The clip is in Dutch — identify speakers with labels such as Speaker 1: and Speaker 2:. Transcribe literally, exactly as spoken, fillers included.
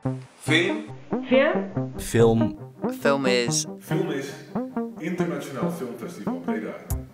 Speaker 1: Film.
Speaker 2: Film?
Speaker 3: Film.
Speaker 4: Film is...
Speaker 5: Film is Internationaal Filmfestival Breda.